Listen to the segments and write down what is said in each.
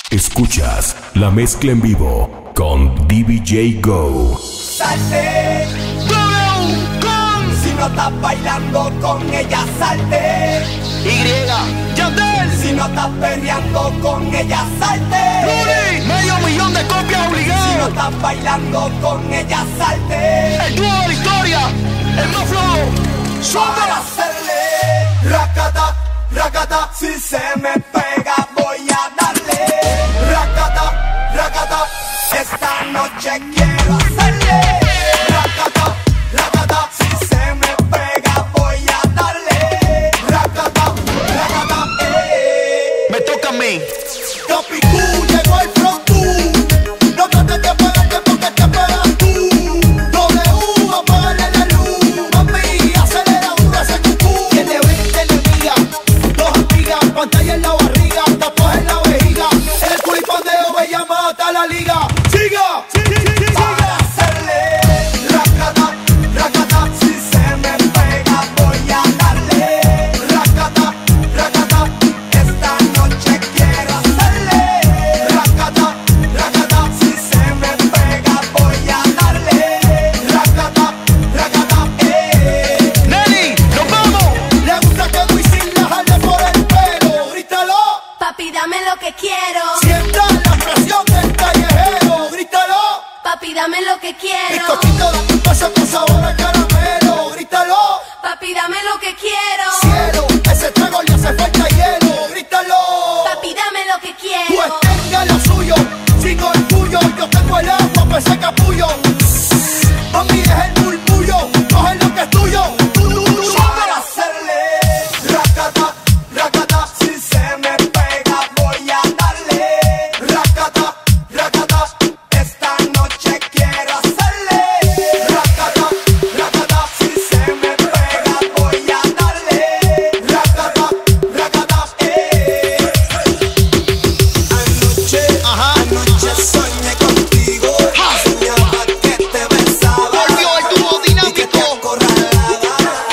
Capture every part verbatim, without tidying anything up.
Escuchas la mezcla en vivo con D B J Go. Salte, con. Si no estás bailando con ella, salte. Y, Yandel. Si no estás perreando con ella, salte. Luli, medio millón de copias obligadas. Si no estás bailando con ella, salte. El dúo de la historia, el más flow. Suave. Para hacerle racata, racata. Si se me pega, voy a darle racata, racata. Esta noche quiero hacerle racata, racata. Si se me pega, voy a darle racata, racata. Eh. Me toca a mí. Topicú, llegó el frontú. No trates de pegarte porque te pegas tú. W, apágale la luz. Mami, acelera duro ese cucú. Tiene veinte enemigas, dos amigas, pantalla en la barriga, tapas en la vejiga. En el culipandeo me llama hasta la liga. ¡Siga! Para hacerle racata, racata. Si se me pega voy a darle racata, racata. Esta noche quiero hacerle racata, racata. Si se me pega voy a darle racata, racata. Eh. Nelly, nos vamos. Le gusta que Wisin la jale por el pelo. Grítalo. Papi, dame lo que quiero. Sienta la presión del callejero. Grítalo. Papi, dame lo que quiero. Bizcochito de tu paso con sabor a caramelo. Grítalo. Papi, dame lo que quiero. Cielo, ese trago le hace falta hielo. Grítalo. Papi, dame lo que Pues quiero. tenga lo suyo, sin orgullo. Yo tengo el agua para ese capullo. Mami, es el murmullo. Coge lo que es tuyo. Para hacerle racata, racata. Si se me pega voy a darle racata, racata. Esta noche quiero hacerle racata, racata. Si se me pega voy a darle racata, racata. Eh. Anoche, Ajá. anoche soñé contigo. Soñaba que te besaba Volvió el dúo y que te dinámico. acorralaba.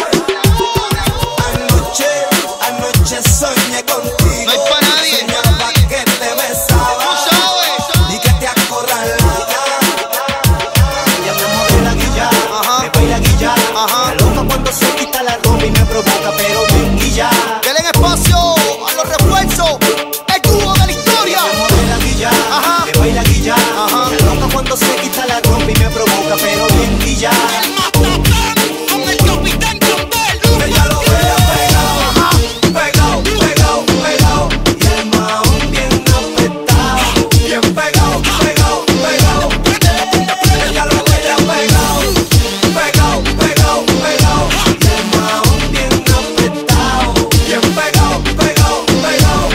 Anoche, anoche soñé contigo. No hay pa' nadie. Soñaba que te besaba Tú sabes. y que te acorralaba. Ella me mueve la guilla, Ajá. me baila guilla. Ajá. Me loca cuando se quita la ropa y me provoca, pero bien guilla. Denle espacio a los refuerzos. El dúo de la historia. Me mueve la guilla, Ajá. me baila guilla. Ajá. Me loca cuando se quita la ropa y me provoca, pero bien guilla. El Matatán con el capitán Yandel. Ella lo vea pegado, pegado, pegado, pegado. Y el maón bien apretado, bien pegado, pegado, pegado. Ella lo vea pegado, pegado, pegado, pegado. Y el maón bien apretado, bien pegado, pegado, pegado.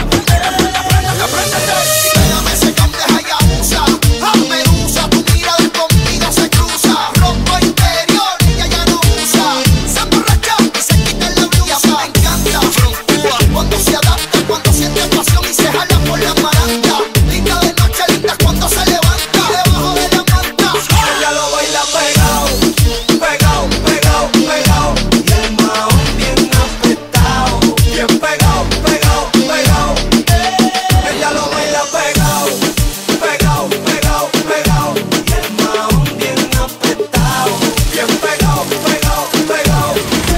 Pégame ese cam de Hayabusa. Medusa, tu mirada conmigo se cruza. Rompo interior, ella ya no usa. Se emborracha y se quita la blusa. Me encanta, frontúa cuando se adapta, cuando siente pasión y se jala por la maranta. Linda de noche, linda cuando se levanta. Debajo de la manta. Ella lo baila pegado, pegado, pegado, pegado. Y el maón bien apretado, bien pegado, pegado, pegado. Ella lo baila pegado, pegado, pegado, pegado. Y el maón bien apretado, bien pegado, pegado, pegado.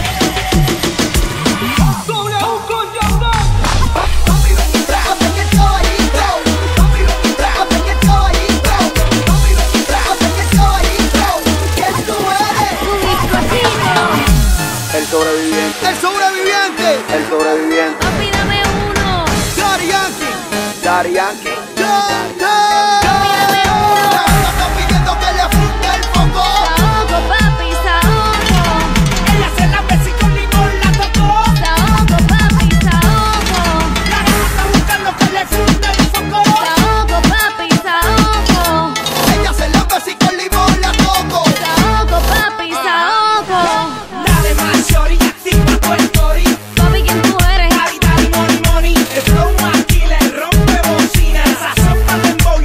El sobreviviente, El sobreviviente. el sobreviviente, Papi, dame uno. Daddy Yankee. Daddy Yankee. Dame uno. Está pidiendo que le frunte el foco. Saoco, papi, saoco. Ella se la besó y con limón la tocó. Saoco, papi, saoco. La nena está buscando que le frunte el foco. Saoco, papi, saoco. Ella se la besa y con limón la toco. Saoco, papi, saoco. Dale más shorty, activa tu story. Papi, ¿quién tú eres? Dale, dale, money, money. El flow aquí le rompe bocina. Esa sopa de dembow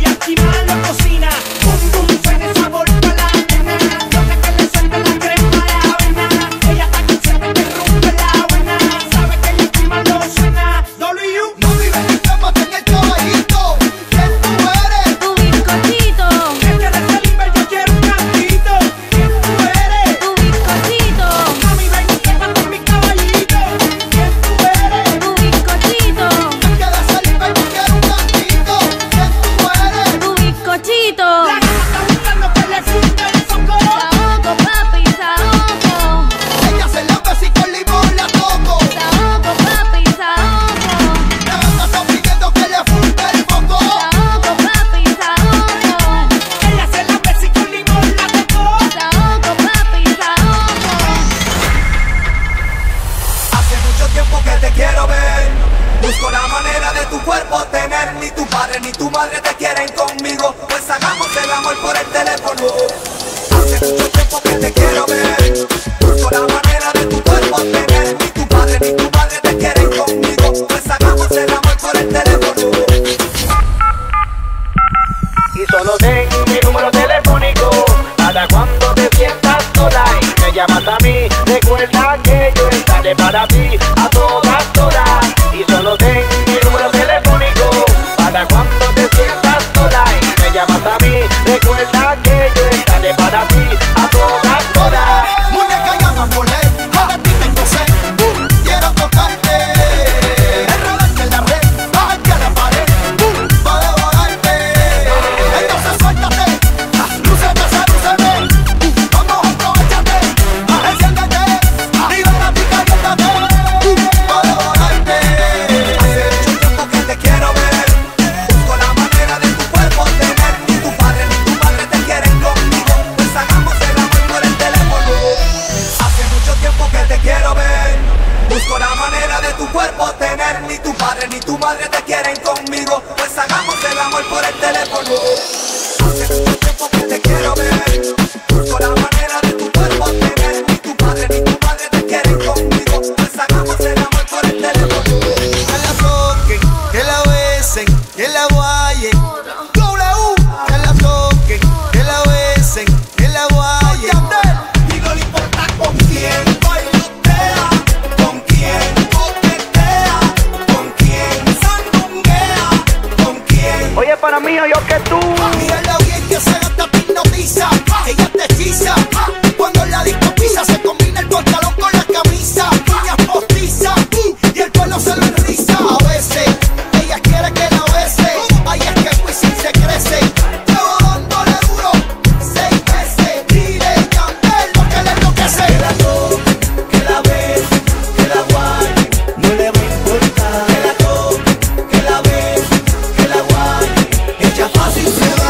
estaré para ti a todas horas. Y solo ten mi número telefónico para cuando te sientas sola y me llamas a mí. Recuerda que yo estaré para ti a todas horas. Muñeca y amapola, para ti tengo sed. Uh, quiero tocarte, enredarte en la red, bajarte a la pared, uh, para devorarte. Entonces suéltate, ah, lúcete, sedúceme, uh, vamos, aprovechate, ah, enciéndete, ah, libérate y caliéntate, uh, para devorarte. Hace mucho tiempo que te quiero ver, busco la manera de tu cuerpo tener. Ni tu padre ni tu madre te quieren conmigo, pues hagamos el amor por el teléfono. Hace mucho tiempo que te quiero ver, busco la manera de tu cuerpo tener. Ni tu padre ni tu madre te quieren conmigo, pues hagamos el amor por el teléfono. Hace mucho tiempo que te quiero ver, busco la manera de tu cuerpo tener. Ni tu padre ni tu madre te quieren conmigo, pues hagamos el amor por el teléfono. Que la toquen, que la besen, que la guayen. W, que la toquen, que la besen, que la guayen. Y no le importa con quién bailotea, con quién coquetea, con quién sandunguea, con quién. Oye, para mí, yo que tú. Mírala bien que se gasta tu hipnotiza, ella te hechiza. Cuando la disco pisa se combina el pantalón con la camisa. Uñas postizas y el pelo se lo enriza. A veces ella quiere que la bese, ahí es que Wisin se crece. Llevo dándole duro seis veces, tire y candel lo que le enloquece. Que la toque, que la bese, que la guaye, no le va a importar. Que la toque, que la bese, que la guaye, ella fácil se va.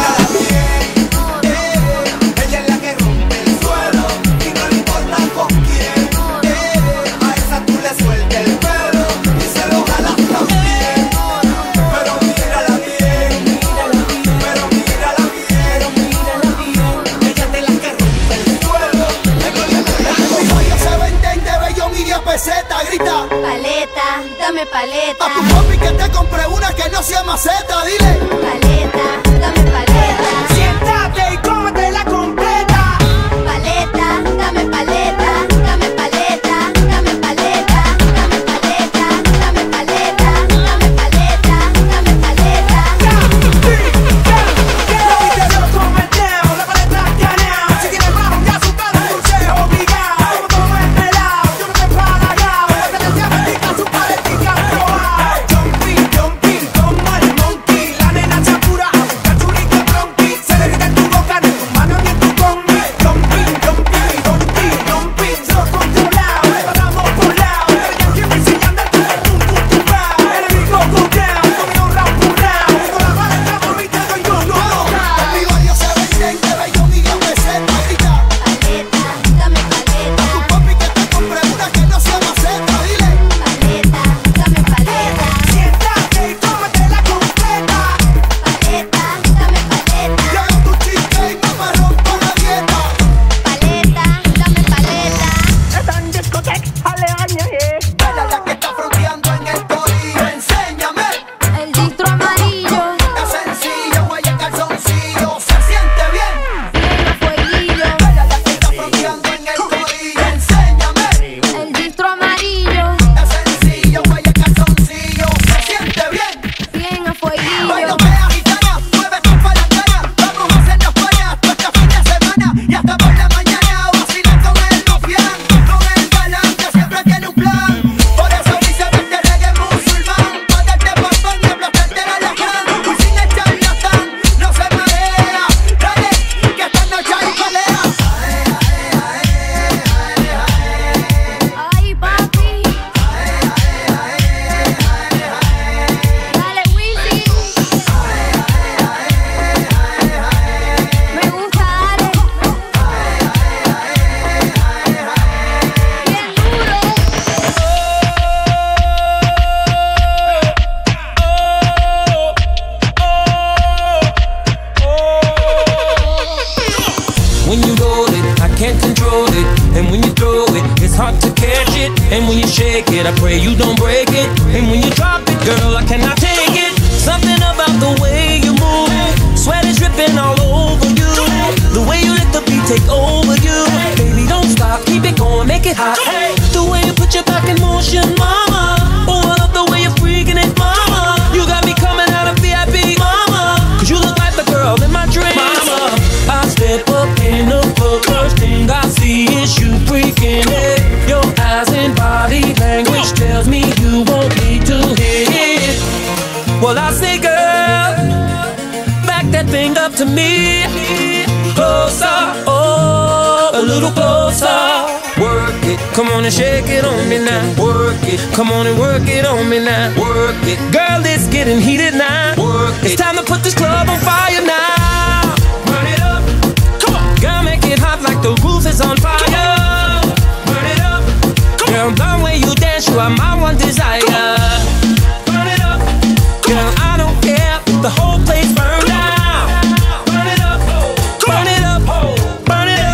Ella es la que rompe el suelo y no le importa con quién. A esa tú le sueltas el pelo y se lo jalas también. Pero mírala bien, pero mírala bien, ella es de la que rompe el suelo. Ella se vende y te bello media peseta, grita Paleta, dame paleta. a tu papi que te compré una que no sea maceta, dile. Paleta, dame paleta. Siéntate y cómete la completa. Paleta, dame paleta. Dame paleta, dame paleta. Dame paleta, dame paleta. Dame paleta, dame paleta. Mi barrio se vende y te bello media peseta, grita Paleta, dame paleta. a tu papi que te compré una que no sea maceta, dile. Paleta, dame paleta. Siéntate y cómete la completa. Paleta, dame paleta. Yo hago tu chiste y no me rompo la dieta. Paleta, dame paleta. Ella es la que está fronteando en el corillo. Enséñame, El distro amarillo. es sencillo, huella en calzoncillo. Se siente bien. Tiene fueguillo. Ella es la que está fronteando en el corillo. Enséñame, El distro amarillo. es sencillo, huella en calzoncillo. Se siente bien. Tiene fueguillo. Bailo pea gitana, mueve tu palangana. Vamos a hacernos panas todo este fin de semana y hasta por la mañana. Vacilar con el rufián, con el galán que siempre tiene un plan. Por eso dice vete reggae musulmán, pa' darte papán y aplastarte la leján. Wisin el charlatán, no se marea. Dale, que esta noche hay pelea. Ay, papi. Dale, Wisin. Me gusta, dale. Bien duro. When you roll it, I can't control it. And when you throw it, it's hard to catch it. And when you shake it, I pray you don't break it. And when you drop it, girl, I cannot take it. Something about the way you move, sweat is dripping all over you. The way you let the beat take over you. Baby, don't stop, keep it going, make it hot. The way you put your back in Hey girl, back that thing up to me. Closer, oh, a little closer. Work it, come on and shake it on me now. Work it, come on and work it on me now. Work it, girl, it's getting heated now. Work it, it's time to put this club on fire now. Burn it up, come on, girl, make it hot like the roof is on fire. Burn it up, come girl, on, the way you dance, you are my one desire. Burn it up, girl, I don't care if the whole place burns down. Burn it up, burn it up, burn it up.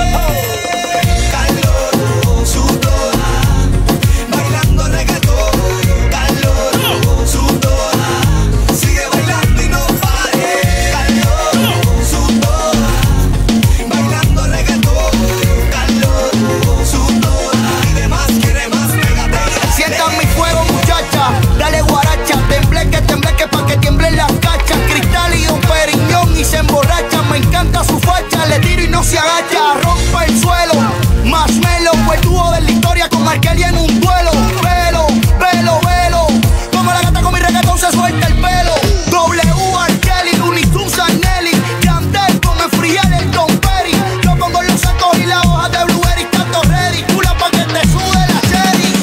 Calor, sudor, bailando reggaetón. Calor, sudor, sigue bailando y no pare. Calor, sudor, bailando reggaetón. Calor, sudor, quiere más, quiere más, pégate. Sientan mi fuego, muchacha, dale guaracha, tembleque, tembleque pa' que tiemblen las cachas. Cristal y un periñón y se emborracha. Me encanta su facha, le tiro y no se agacha. Rompe el suelo, más melo, fue el dúo de la historia con Markelly en un duelo. Velo, velo, velo, como la gata con mi reggaetón se suelta el pelo. W, Markelly, Looney Tunes, Nelly, Yandel con el Friel, el Don Perry. Yo pongo los sacos y la hoja de Blueberry, tanto ready, cula pa' que te sude la cherry.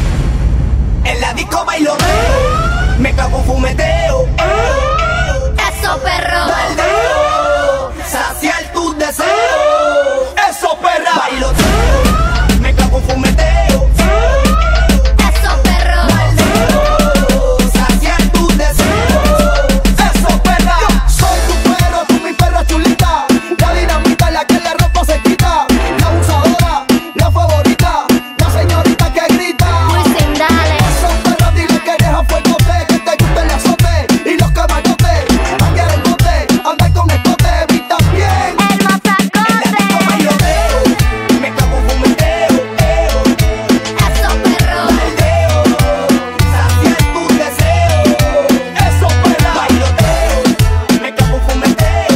En la disco bailoteo, me cago en fumeteo. Eso, perro. Baldeo, saciar tus deseos. Eso, perra. Bailoteo, me cago en fumeteo. Eso, perro. Baldeo, saciar tus deseos. Eso, perra. Soy tu perro, tú mi perra chulita. La dinamita, la que la ropa se quita. La abusadora, la favorita. La señorita que grita. Wisin, dale. Esos perros, dile que eres a fuego, que te gusta el azote. Y los camarotes, andar el bote, andar con escote, evita bien. El En la disco mazacote. bailoteo, me cago en fumeteo. Eso, perro. Baldeo, saciar tus deseos. Eso, perra. Bailoteo, me cago en fumeteo.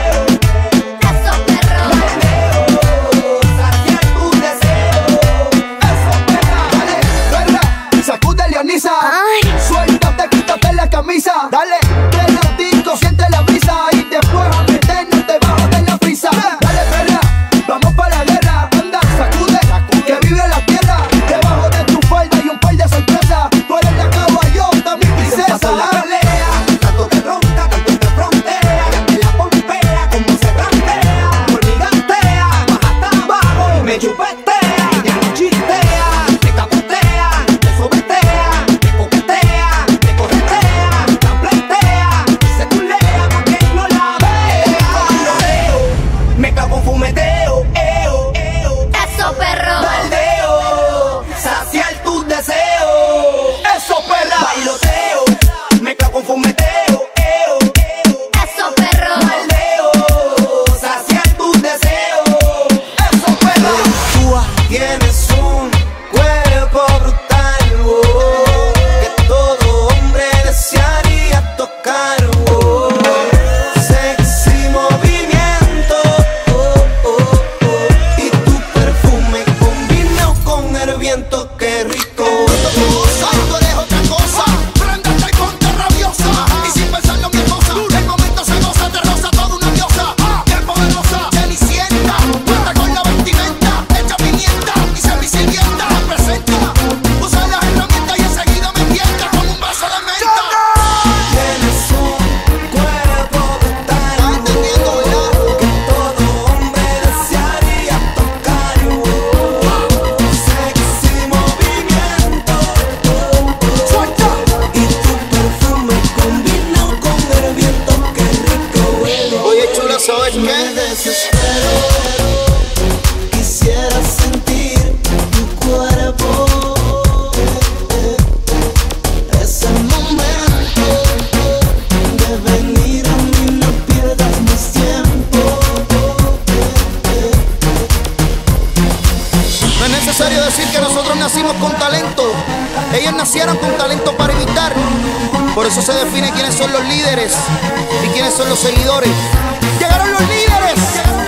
Eso, perro. Baldeo, saciar tus deseos. Eso, perra. Dale, perra, sacude Leonisa. Ay. Suéltate, quítate la camisa. Dale, pleno disco, siente la brisa. Y después a meternos debajo de la frisa. Dale, perra, vamos para la guerra. Anda, sacude, que vive la tierra. Debajo de tu falda hay un par de sorpresas. Tú eres la caballota, mi princesa. Paso la pelea, tanto te ronca, tanto te frontea. Ya te la pompea, como se plantea. Por mi gantea, baja hasta abajo. Me chupetea, ya no chistea. Me capotea, me sobetea. Me coquetea, me corretea. Tampletea, se culea pa' que no la vea. Bailoteo, me cago en fumeteo. Eo, eo. Eso, perro. Baldeo, saciar tus deseos. Eso, perra. Bailoteo, me cago en fumeteo. Eo, Eso, perro. baldeo, saciar tus deseos. Eso, perra. Tú tienes un cuerpo brutal, oh, que todo hombre desearía tocar, oh. Sexy movimiento, oh, oh, oh. Y tu perfume combinado con el viento, qué rico. Tú eres otra cosa. Préndete y ponte rabiosa. Y sin pensarlo, mi esposa. El momento se goza, te roza toda una diosa. Qué poderosa, cenicienta. Cuenta con la vestimenta, hecha pimienta. Y se visilienta, presenta. Usa las herramientas y enseguida me tienta con un vaso de menta. Tienes un cuerpo brutal, ¿Estás entendiendo, verdad? que todo hombre desearía tocar, oh. Sexy movimiento, oh, oh. Suelta. Y tu perfume combinado con el viento, qué rico, oh. Oye, chula, ¿sabes Me qué? desespero, quisiera sentir tu cuerpo. Es el momento de venir a mí, no pierdas más tiempo. No es necesario decir que nosotros nacimos con talento. Ellos nacieron con talento para imitar. Por eso se define quiénes son los líderes y quiénes son los seguidores. ¡Llegaron los líderes!